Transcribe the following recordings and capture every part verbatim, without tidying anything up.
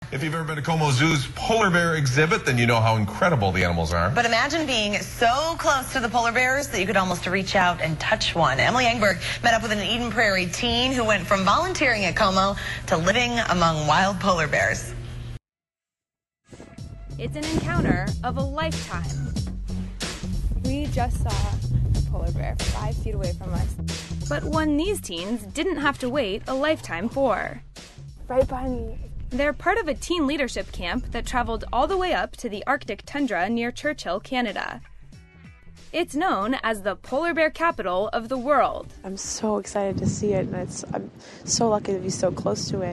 If you've ever been to Como Zoo's polar bear exhibit, then you know how incredible the animals are. But imagine being so close to the polar bears that you could almost reach out and touch one. Emily Engberg met up with an Eden Prairie teen who went from volunteering at Como to living among wild polar bears. It's an encounter of a lifetime. We just saw a polar bear five feet away from us. But one these teens didn't have to wait a lifetime for. Right behind me. They're part of a teen leadership camp that traveled all the way up to the Arctic tundra near Churchill, Canada. It's known as the polar bear capital of the world. I'm so excited to see it, and it's, I'm so lucky to be so close to it.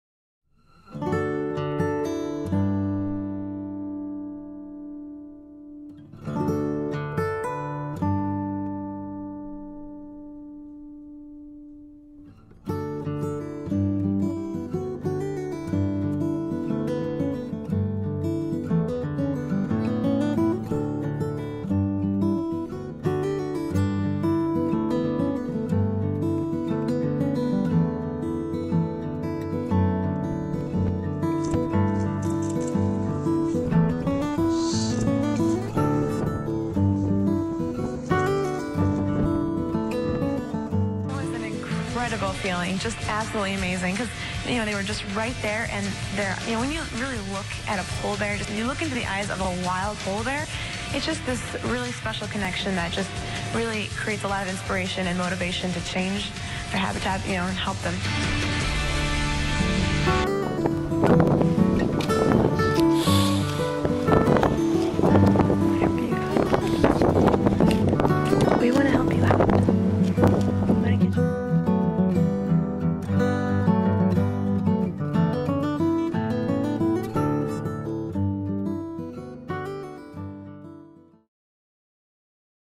Incredible feeling, just absolutely amazing, because you know they were just right there, and they're, you know, when you really look at a polar bear, just you look into the eyes of a wild polar bear, it's just this really special connection that just really creates a lot of inspiration and motivation to change their habitat, you know, and help them.